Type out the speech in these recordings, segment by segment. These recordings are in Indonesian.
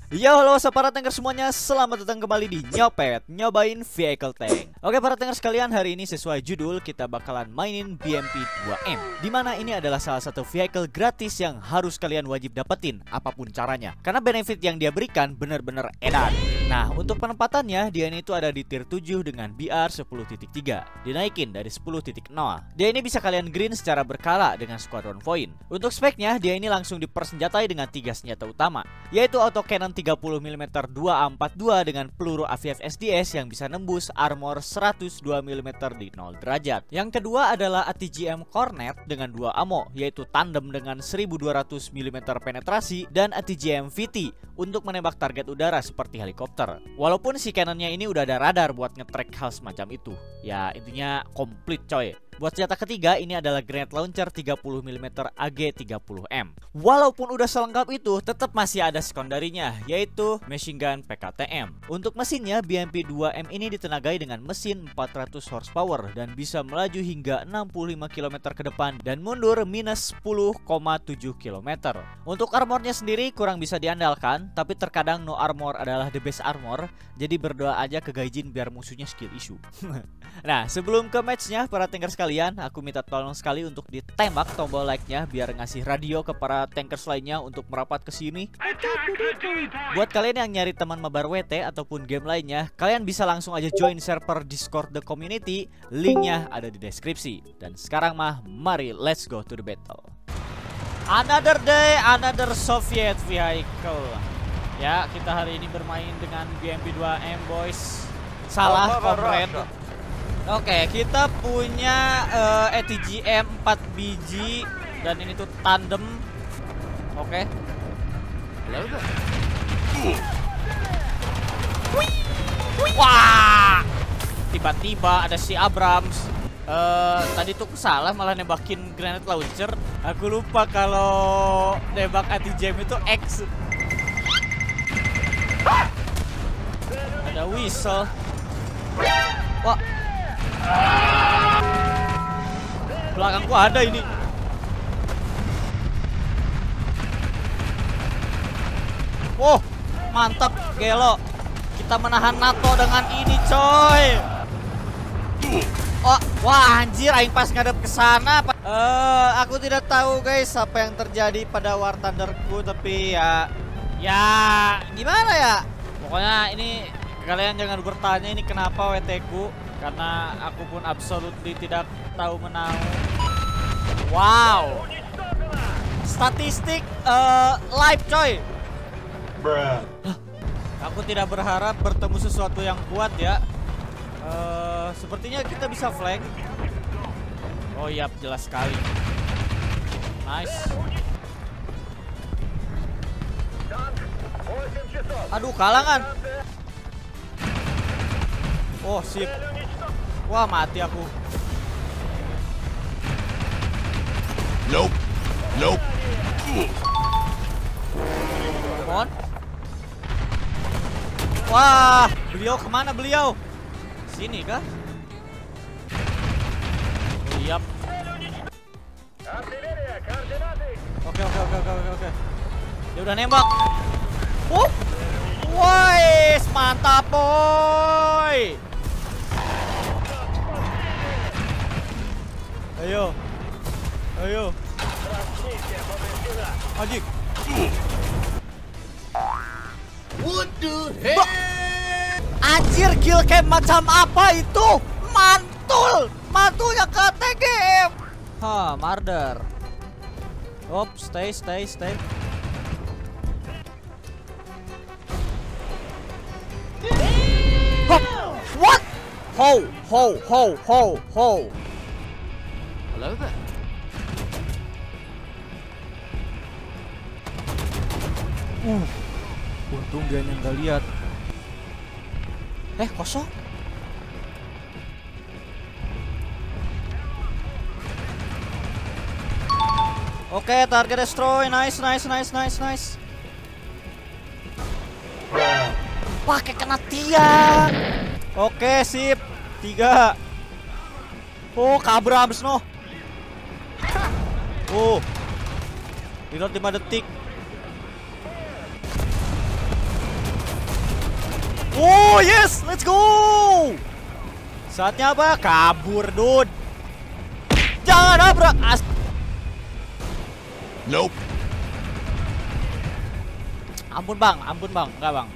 Yo, halo para tanker semuanya, selamat datang kembali di Nyopet, nyobain vehicle tank. Oke para tanker sekalian, hari ini sesuai judul kita bakalan mainin BMP 2M, dimana ini adalah salah satu vehicle gratis yang harus kalian wajib dapetin apapun caranya, karena benefit yang dia berikan bener-bener edan. Nah, untuk penempatannya, dia ini tuh ada di tier 7 dengan BR 10.3, dinaikin dari 10.0. Dia ini bisa kalian green secara berkala dengan squadron point. Untuk speknya, dia ini langsung dipersenjatai dengan 3 senjata utama, yaitu autocannon 30mm 2A42 dengan peluru AVF SDS yang bisa nembus armor 102 mm di 0 derajat. Yang kedua adalah ATGM Cornet dengan 2 ammo, yaitu tandem dengan 1200 mm penetrasi dan ATGM VT untuk menembak target udara seperti helikopter. Walaupun si cannonnya ini udah ada radar buat nge-track hal semacam itu. Ya intinya komplit coy. Buat senjata ketiga ini adalah grenade launcher 30mm AG30M. Walaupun udah selengkap itu, tetap masih ada sekunderinya, yaitu machine gun PKTM. Untuk mesinnya, BMP 2M ini ditenagai dengan mesin 400 horsepower dan bisa melaju hingga 65 km ke depan dan mundur minus 10,7 km. Untuk armornya sendiri kurang bisa diandalkan, tapi terkadang no armor adalah the best armor, jadi berdoa aja ke Gaijin biar musuhnya skill issue. Nah, sebelum ke matchnya, para tanker sekalian, aku minta tolong sekali untuk ditembak tombol like-nya biar ngasih radio ke para tankers lainnya untuk merapat ke sini. Buat kalian yang nyari teman mabar WT ataupun game lainnya, kalian bisa langsung aja join server Discord The Community, linknya ada di deskripsi. Dan sekarang mah, mari let's go to the battle. Another day, another Soviet vehicle. Ya, kita hari ini bermain dengan BMP 2M boys. Salah komrade. Oke, kita punya ATGM 4 biji dan ini tuh tandem. Oke. Wah! Tiba-tiba ada si Abrams. Tadi tuh salah malah nembakin grenade launcher. Aku lupa kalau nembak ATGM itu X. Ada whistle. Wah. Belakangku ada ini. Wow, mantap gelo. Kita menahan NATO dengan ini, coy. Oh, wah anjir, aing pas ngadep ke sana. Aku tidak tahu guys apa yang terjadi pada War Thunderku, tapi ya gimana ya? Pokoknya ini kalian jangan bertanya ini kenapa WT ku, karena aku pun absolutely tidak tahu menau. Wow. Statistik live coy. Bruh. Aku tidak berharap bertemu sesuatu yang kuat ya. Sepertinya kita bisa flank. Oh iya, jelas sekali. Nice. Aduh, kalangan. Oh, sip. Wah, mati aku. Nope. Come on. Wah, beliau kemana beliau? Sini kah? Siap. Oke. Dia udah nembak. Woi, mantap boy. Ayo. Anjing. What the hell? Anjir, kill cam macam apa itu? Mantulnya ke TGM. Murder. Op, stay. What? Ho. Hello there. Untung dia nggak lihat. Kosong. Oke, target destroy. Nice. Pakai kena tiang. Oke, sip. 3. Oh, Abrams no. Oh. Reload 5 detik. Oh yes, let's go. Saatnya apa? Kabur, dude. Jangan nabrak. Nope. Ampun bang, enggak bang.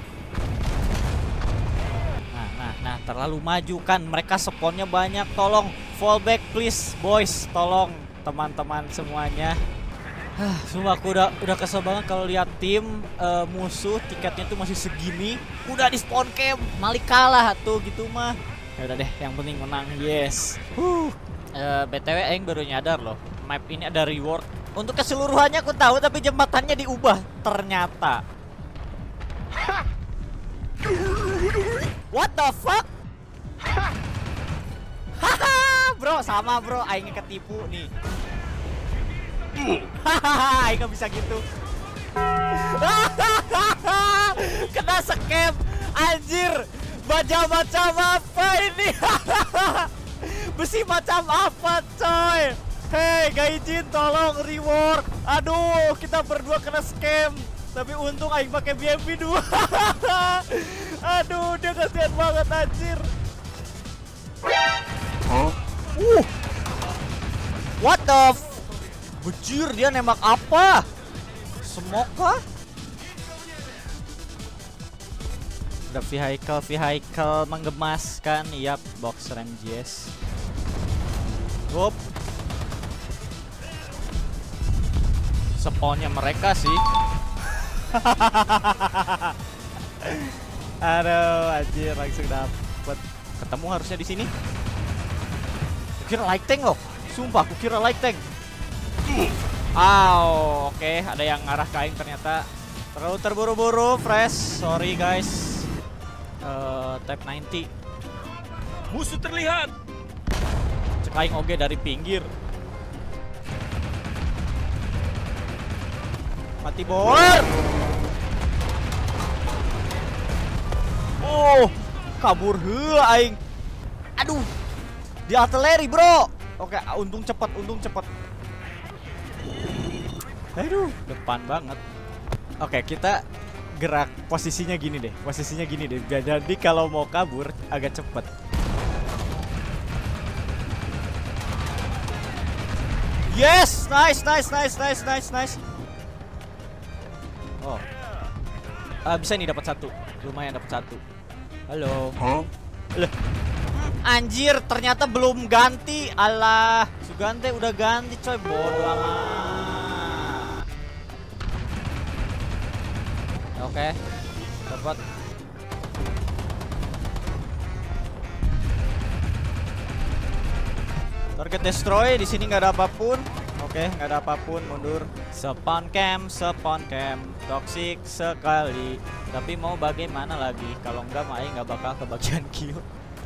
Nah, terlalu maju kan. Mereka spawnnya banyak. Tolong fallback please, boys. Tolong teman-teman semuanya. Sumpah aku udah kesel banget kalau lihat tim musuh tiketnya tuh masih segini, udah di spawn camp, malah kalah tuh gitu mah. Ya udah deh, yang penting menang. Yes. BTW Aing baru nyadar loh, map ini ada reward. Untuk keseluruhannya aku tahu, tapi jembatannya diubah ternyata. What the fuck? Haha, bro, sama bro, Aing ketipu nih. Hahaha, Aing gak bisa gitu. Kena scam, anjir. Baja macam apa ini? Besi macam apa, coy? Hei, Gaijin, tolong reward. Aduh, kita berdua kena scam. Tapi untung Aing pakai BMP 2. Aduh, dia kasihan banget, anjir. What the Bujur, dia nembak apa? Smoke kah? Ada vehicle menggemaskan. Yap, Boxer MGS. Wup. Spawnnya mereka sih. Aduh, anjir, langsung dapet. Ketemu harusnya di sini. Kukira light tank loh. Sumpah, kukira light tank. Oke, ada yang ngarah ke Aing ternyata. Terlalu terburu-buru, fresh. Sorry guys. Type 90. Musuh terlihat. Cek Aing oge dari pinggir. Mati bor. Oh, kabur heuh Aing. Aduh. Di artileri, bro. Oke, untung cepat. Aduh, depan banget. Oke, kita gerak posisinya gini deh. Jadi kalau mau kabur agak cepet. Yes, nice. Oh, bisa nih dapat satu. Lumayan dapat satu. Halo. Loh. Anjir, ternyata belum ganti. Alah, Sugante udah ganti, coy. Bodoh amat. Oke, dapat. Target destroy. Di sini nggak ada apapun. Oke, nggak ada apapun. Mundur. Spawn camp. Toxic sekali. Tapi mau bagaimana lagi? Kalau nggak, Mai nggak bakal kebagian kill.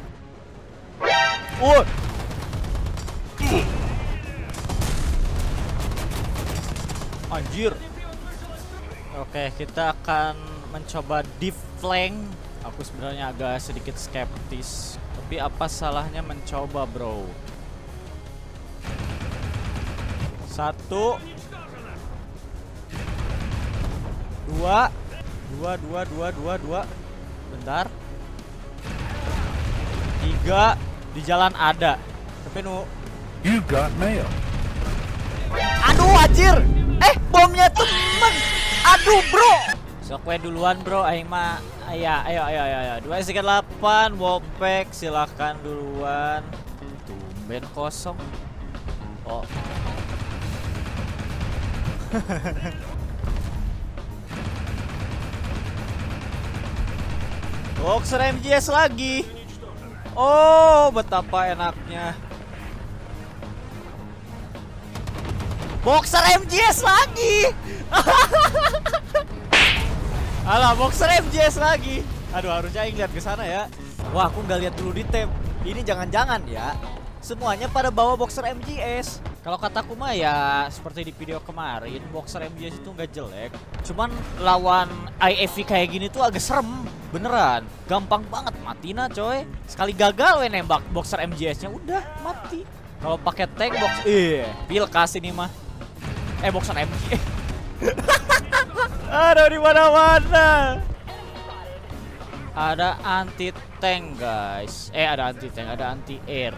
Anjir. Oke, kita akan mencoba deep flank. Aku sebenarnya agak sedikit skeptis, tapi apa salahnya mencoba, bro? 1 2 bentar. 3 di jalan ada. Tapi You got mail. Aduh, anjir. Bomnya temen. Aduh, bro. Sokwe duluan, bro. Aing mah. Ayo. 2-8 Wallpack, silahkan duluan. Tumben kosong. Oh. Boxer MGS lagi. Oh, betapa enaknya. Boxer MGS lagi. Alah, Boxer MGS lagi. Aduh, harusnya Aing lihat ke sana ya. Wah, aku nggak lihat dulu di tab. Ini jangan-jangan ya, semuanya pada bawa Boxer MGS. Kalau kataku mah ya seperti di video kemarin, Boxer MGS itu nggak jelek. Cuman lawan IFV kayak gini tuh agak serem. Beneran, gampang banget matina, coy. Sekali gagal we nembak Boxer MGS-nya udah mati. Kalau pakai tank pilkas ini mah. Boxer MG. Aduh, di mana-mana. Ada anti tank guys. Ada anti tank, ada anti air.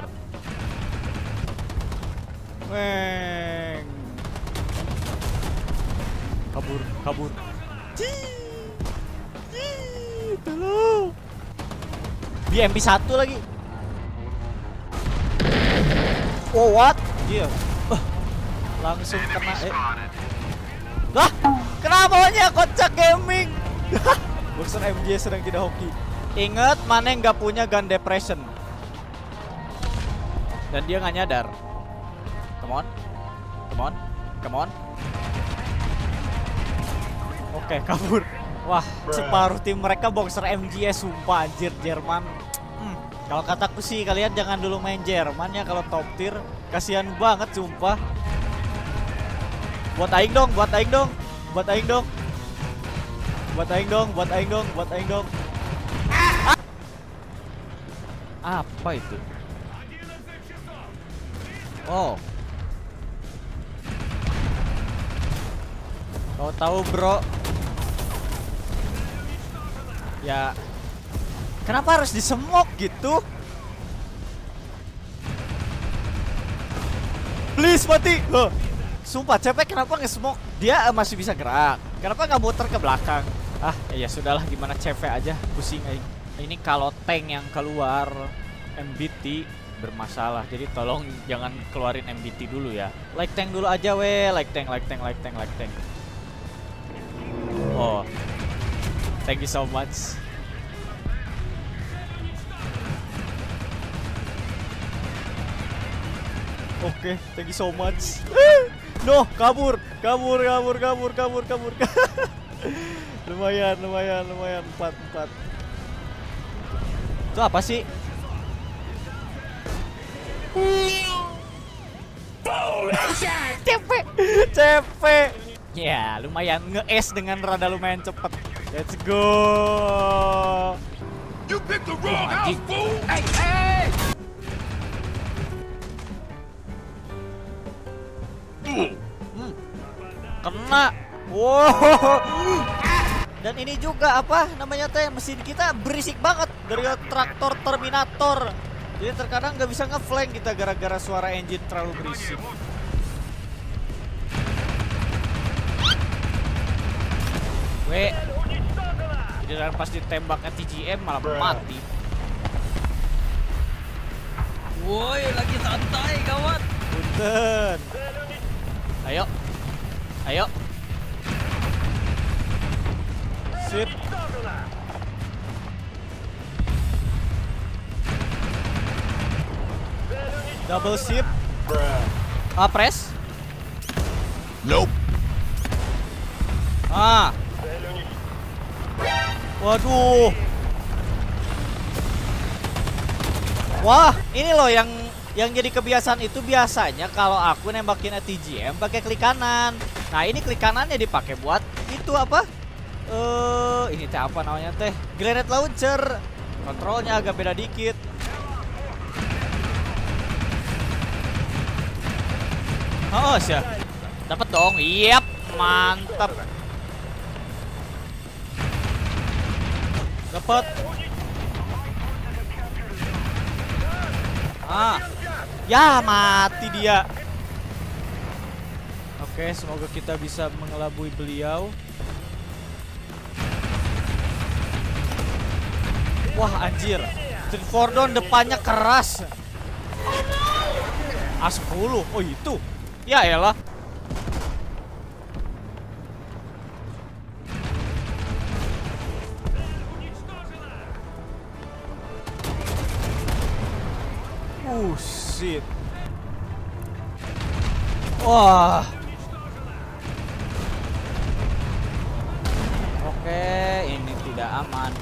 Weng. Kabur. Tolong. BMP 1 lagi. Oh what? Iya. Langsung kena. Lah, kenapa hanya kocak gaming? Boxer MJ sedang tidak hoki. Ingat, mana yang nggak punya gun depression. Dan dia nggak nyadar. Come on. Oke, kabur. Wah, separuh tim mereka boxer MGS, sumpah anjir Jerman. Kalau kataku sih kalian jangan dulu main Jerman ya kalau top tier. Kasihan banget sumpah. Buat aing dong. Apa itu? Oh. Tahu bro. Ya. Kenapa harus disemok gitu? Please mati. Sumpah capek, kenapa nge-smoke? Dia masih bisa gerak. Kenapa nggak muter ke belakang? Ya sudahlah, gimana CV aja, pusing aing. Ini kalau tank yang keluar MBT bermasalah. Jadi tolong jangan keluarin MBT dulu ya. Like tank dulu aja like tank. Oh. Thank you so much. Oke, thank you so much. No, kabur. Lumayan. 4. Itu apa sih? CP. Ya, lumayan nge-es dengan rada lumayan cepet. Let's go. You picked the wrong house, fool! Hey! Kena. Wow. Dan ini juga apa namanya teh, mesin kita berisik banget dari traktor Terminator. Jadi terkadang nggak bisa ngeflank kita gara-gara suara engine terlalu berisik. Jadi kan pas ditembak TGM malah mati. Woi, lagi santai kawan. Punten. Ayo. Sip. Double sip. Press. Nope. Waduh. Wah, ini loh yang jadi kebiasaan itu biasanya kalau aku nembakin TGM pakai klik kanan. Nah, ini klik kanannya dipakai buat itu apa? Ini teh apa namanya teh? Grenade launcher. Kontrolnya agak beda dikit. Oh, siap. Dapat dong. Yap, mantap. Dapat. Ya mati dia. Oke, semoga kita bisa mengelabui beliau. Wah anjir, Street Fordon depannya keras. A10, oh itu. Ya elah. Shit. Wah. Oke, ini tidak aman.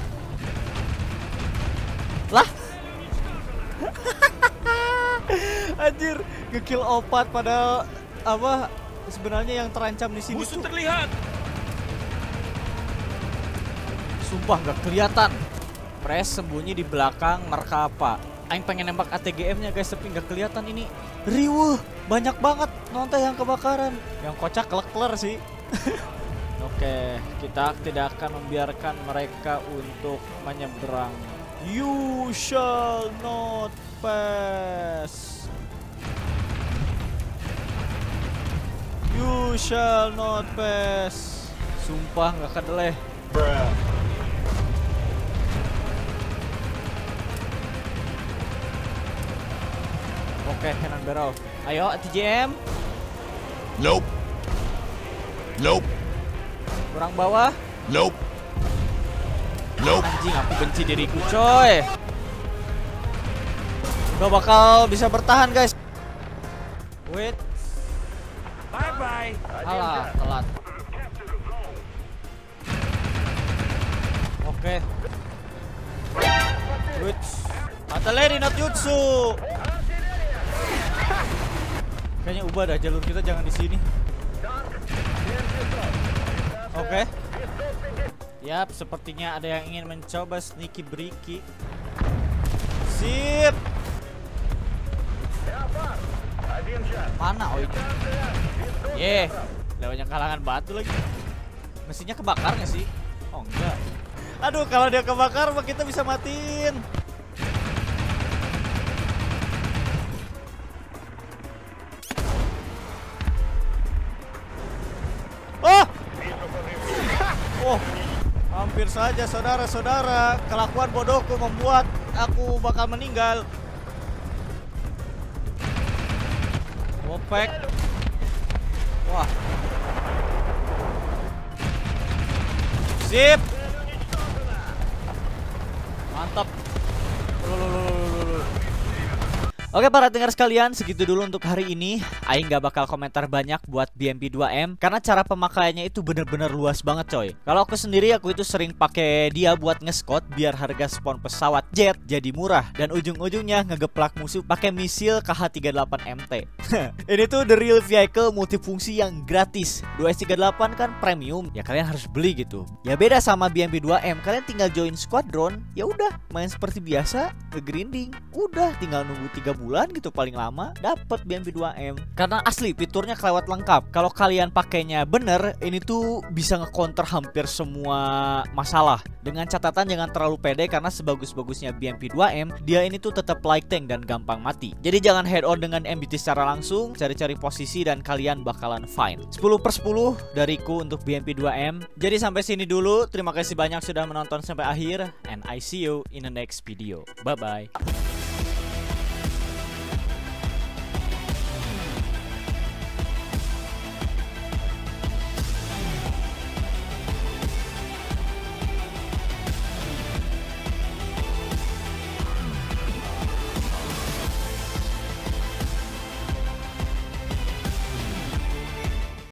Lah. Anjir, ngekill opat padahal apa sebenarnya yang terancam di sini Musuh tuh terlihat. sumpah nggak kelihatan. Press sembunyi di belakang Merkapa. Aing pengen nembak ATGM-nya guys, tapi nggak kelihatan ini. Riweuh, banyak banget nonton yang kebakaran. Yang kocak kelekler sih. Oke, kita tidak akan membiarkan mereka untuk menyeberang. You shall not pass. You shall not pass. Sumpah nggak kedeleh. Oke, cannon barrel. Ayo, TJM. Nope. Nope. Kurang bawah. Nope. Nope. Anjing, aku benci diriku, coy. Gak bakal bisa bertahan, guys. Wait. Bye-bye. Alah, telat. Oke. Wait. Artileri not jutsu. Kayaknya ubah dah jalur kita, jangan di sini. Oke. Yap, sepertinya ada yang ingin mencoba sneaky breaky. Sip. Mana oh ini? Lewatnya kalangan batu lagi. Mesinnya kebakar nggak sih? Oh enggak. Aduh, kalau dia kebakar mah kita bisa matiin. Oh! Oh, hampir saja saudara-saudara. Kelakuan bodohku membuat aku bakal meninggal. Wopek. Wah. Sip. Mantap. Oke para dengar sekalian, segitu dulu untuk hari ini. Aing gak bakal komentar banyak buat BMP 2M karena cara pemakaiannya itu bener-bener luas banget coy. Kalau aku sendiri, aku itu sering pakai dia buat nge-scout biar harga spawn pesawat jet jadi murah dan ujung-ujungnya ngegeplak musuh pakai misil KH-38MT. Ini tuh the real vehicle multifungsi yang gratis. 2S38 kan premium, ya kalian harus beli gitu. Ya beda sama BMP 2M, kalian tinggal join squadron, ya udah main seperti biasa, nge-grinding, udah tinggal nunggu 3 bulan gitu paling lama dapat BMP 2M. Karena asli fiturnya kelewat lengkap. Kalau kalian pakainya bener, ini tuh bisa nge-counter hampir semua masalah. Dengan catatan jangan terlalu pede karena sebagus-bagusnya BMP 2M, dia ini tuh tetap light tank dan gampang mati. Jadi jangan head on dengan MBT secara langsung, cari-cari posisi dan kalian bakalan fine. 10/10 dariku untuk BMP 2M. Jadi sampai sini dulu. Terima kasih banyak sudah menonton sampai akhir and I see you in the next video. Bye bye.